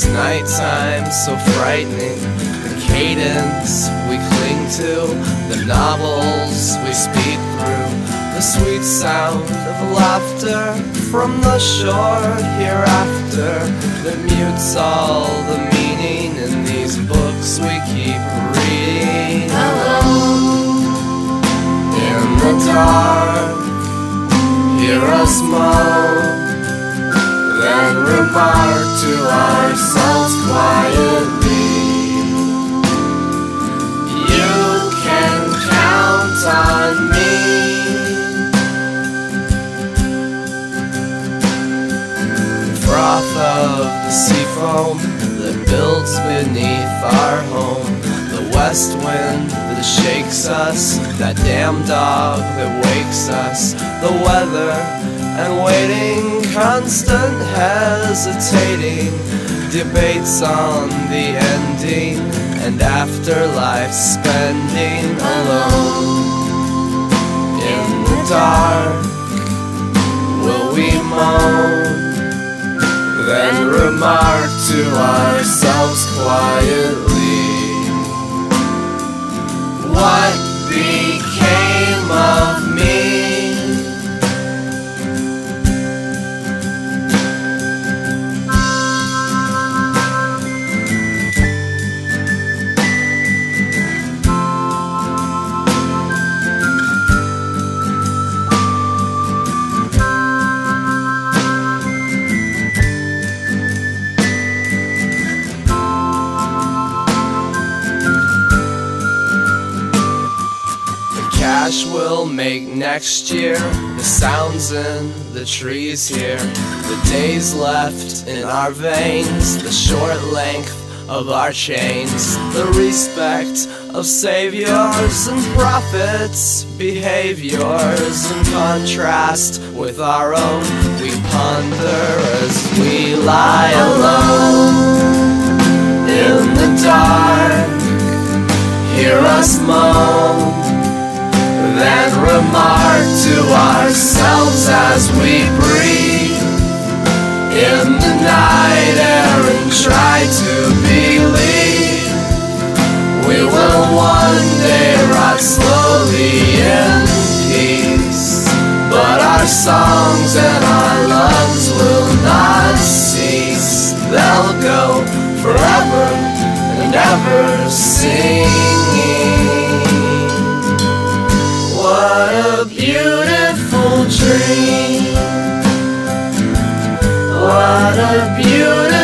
nighttime so frightening, the cadence we cling to, the novels we speak through, the sweet sound of laughter from the shore hereafter, that mutes all the meaning in these books we keep reading. Alone in the dark, hear us moan, then remark to ourselves quietly, you can count on me. The froth of the sea foam that builds beneath our home, the west wind that shakes us, that damn dog that wakes us, the weather and waiting, constant hesitating, debates on the ending and afterlife spending. Alone in the dark, will we moan, then remark to ourselves quietly, what became of me? We'll make next year, the sounds in the trees here, the days left in our veins, the short length of our chains, the respect of saviors and prophets' behaviors in contrast with our own. We ponder as we lie alone in the dark, hear us moan, then remark to ourselves as we breathe in the night air and try to believe we will one day rot slowly in peace, but our songs and our loves will not cease. They'll go forever and ever singing. What a beautiful dream, what a beautiful